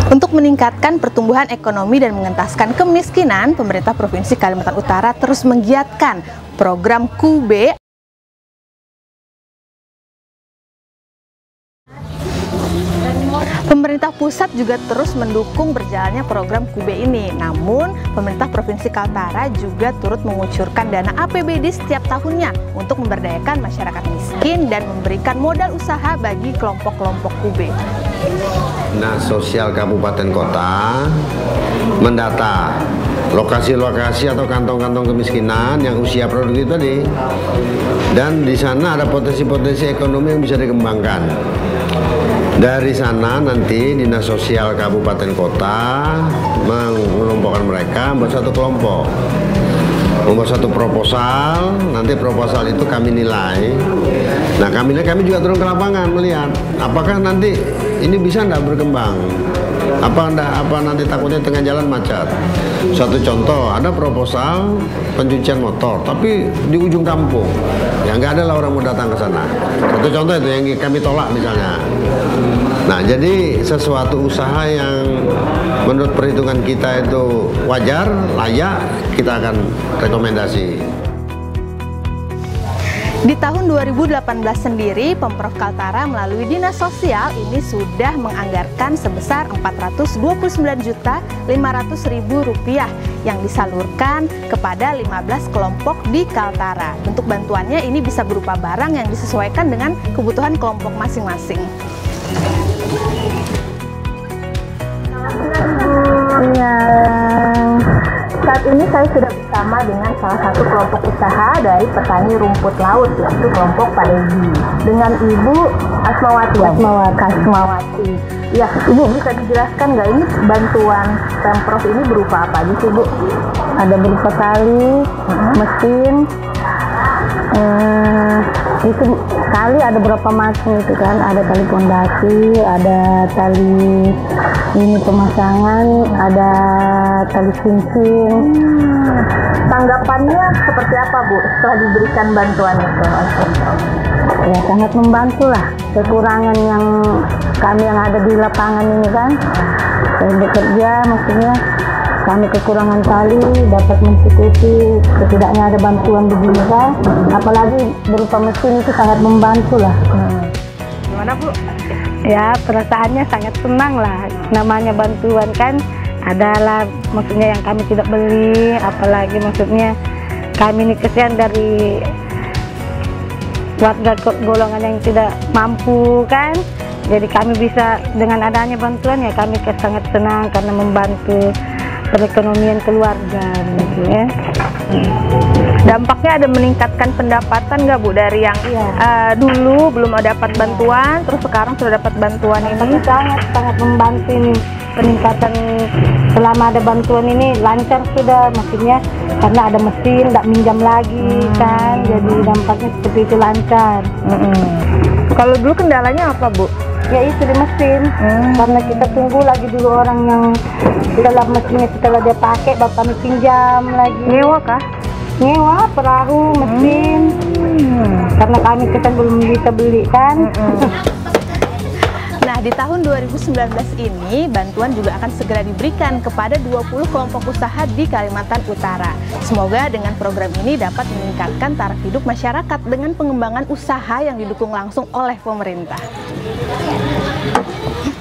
Untuk meningkatkan pertumbuhan ekonomi dan mengentaskan kemiskinan, pemerintah Provinsi Kalimantan Utara terus menggiatkan program KUB. Pemerintah pusat juga terus mendukung berjalannya program KUB ini. Namun, pemerintah Provinsi Kaltara juga turut mengucurkan dana APBD setiap tahunnya untuk memberdayakan masyarakat miskin dan memberikan modal usaha bagi kelompok-kelompok KUB. Dinas Sosial Kabupaten Kota mendata lokasi-lokasi atau kantong-kantong kemiskinan yang usia produktif tadi, dan di sana ada potensi-potensi ekonomi yang bisa dikembangkan. Dari sana nanti Dinas Sosial Kabupaten Kota mengelompokkan mereka membuat satu kelompok, membuat satu proposal. Nanti proposal itu kami nilai. Nah, kami juga turun ke lapangan melihat apakah nanti ini bisa enggak berkembang, apa nanti takutnya tengah jalan macet. Satu contoh, ada proposal pencucian motor tapi di ujung kampung, ya nggak ada lah orang mau datang ke sana. Satu contoh itu yang kami tolak misalnya. Nah, jadi sesuatu usaha yang menurut perhitungan kita itu wajar, layak, kita akan rekomendasi. Di tahun 2018 sendiri, Pemprov Kaltara melalui Dinas Sosial ini sudah menganggarkan sebesar Rp429.500.000 yang disalurkan kepada 15 kelompok di Kaltara. Bentuk bantuannya ini bisa berupa barang yang disesuaikan dengan kebutuhan kelompok masing-masing. Ya, saat ini saya sudah bersama dengan salah satu kelompok usaha dari petani rumput laut, yaitu kelompok Palegi, dengan Ibu Asmawati. Ya, Ibu bisa dijelaskan nggak ini bantuan Pemprov ini berupa apa aja sih, Bu? Ada berupa tali, mesin, itu tali ada berapa macam itu kan, ada tali pondasi, ada tali ini pemasangan, ada tali cincin. Tanggapannya seperti apa, Bu, setelah diberikan bantuan itu? Ya, sangat membantu lah. Kekurangan yang kami yang ada di lapangan ini kan, saya bekerja maksudnya kami kekurangan tali, dapat mencukupi, setidaknya ada bantuan begini kan, apalagi berupa mesin itu sangat membantu lah. Gimana, Bu? Ya, perasaannya sangat senang lah, namanya bantuan kan adalah maksudnya yang kami tidak beli, apalagi maksudnya kami ini kesian dari warga golongan yang tidak mampu kan, jadi kami bisa dengan adanya bantuan ya kami sangat senang karena membantu perekonomian keluarga gitu ya. Dampaknya ada meningkatkan pendapatan nggak, Bu, dari yang dulu belum dapat bantuan, terus sekarang sudah dapat bantuan ini? Sangat membantu ini, peningkatan selama ada bantuan ini lancar sudah, maksudnya karena ada mesin, nggak minjam lagi kan, jadi dampaknya seperti itu lancar. Kalau dulu kendalanya apa, Bu? Ya itu di mesin, karena kita tunggu lagi dulu orang yang setelah mesinnya setelah dia pakai baru kami pinjam lagi. Nyewa kah? Nyewa perahu, mesin, karena kami kan belum bisa beli kan. Nah, di tahun 2019 ini bantuan juga akan segera diberikan kepada 20 kelompok usaha di Kalimantan Utara. Semoga dengan program ini dapat meningkatkan taraf hidup masyarakat dengan pengembangan usaha yang didukung langsung oleh pemerintah.